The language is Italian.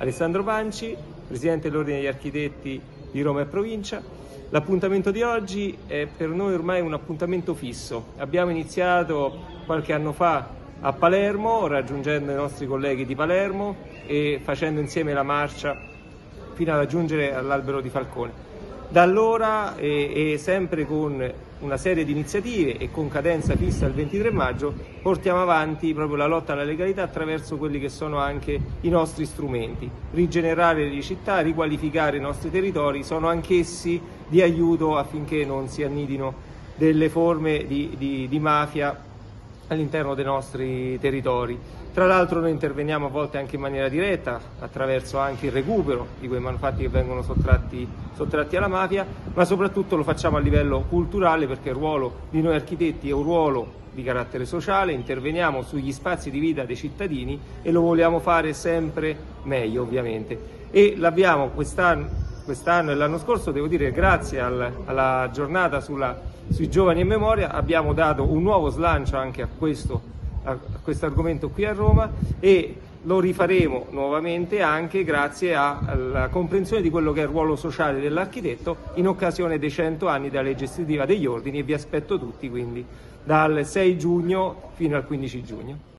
Alessandro Panci, Presidente dell'Ordine degli Architetti di Roma e Provincia. L'appuntamento di oggi è per noi ormai un appuntamento fisso. Abbiamo iniziato qualche anno fa a Palermo, raggiungendo i nostri colleghi di Palermo e facendo insieme la marcia fino a raggiungere all'Albero di Falcone. Da allora e sempre con una serie di iniziative e con cadenza fissa il 23 maggio portiamo avanti proprio la lotta alla legalità attraverso quelli che sono anche i nostri strumenti. Rigenerare le città, riqualificare i nostri territori sono anch'essi di aiuto affinché non si annidino delle forme di mafia all'interno dei nostri territori. Tra l'altro noi interveniamo a volte anche in maniera diretta attraverso anche il recupero di quei manufatti che vengono sottratti alla mafia, ma soprattutto lo facciamo a livello culturale perché il ruolo di noi architetti è un ruolo di carattere sociale, interveniamo sugli spazi di vita dei cittadini e lo vogliamo fare sempre meglio ovviamente. E l'abbiamo quest'anno e l'anno scorso, devo dire, grazie alla giornata sui giovani in memoria, abbiamo dato un nuovo slancio anche a questo argomento qui a Roma e lo rifaremo nuovamente anche grazie alla comprensione di quello che è il ruolo sociale dell'architetto in occasione dei 100 anni della legge istitutiva degli ordini, e vi aspetto tutti quindi dal 6 giugno fino al 15 giugno.